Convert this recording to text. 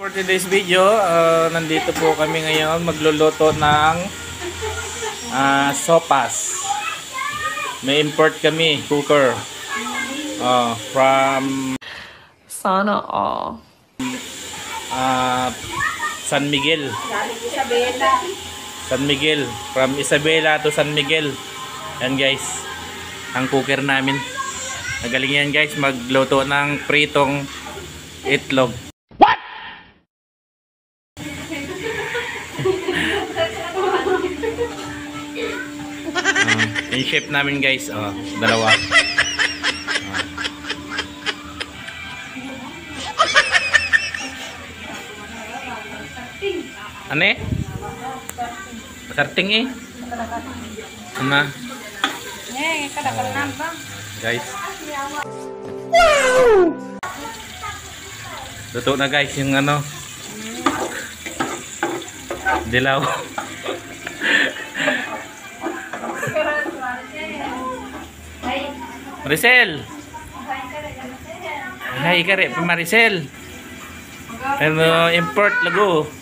for today's video, nandito po kami ngayon magluluto ng sopas. May import kami, cooker. From Sana all. San Miguel. San Miguel. From Isabela to San Miguel. Yan guys, ang cooker namin. Nagaling yan guys, magluto ng pritong itlog. What? Yung chef namin guys, dalawa. Ano eh? Sarting eh. Ano? Guys. Wow! Luto na guys yung ano. Dilaw. Maricel. Hi kare, Maricel. Ano import lago.